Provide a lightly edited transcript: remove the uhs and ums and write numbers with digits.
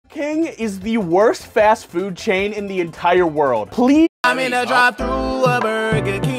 King is the worst fast food chain in the entire world. Please. I'm in a drive-thru a Burger King.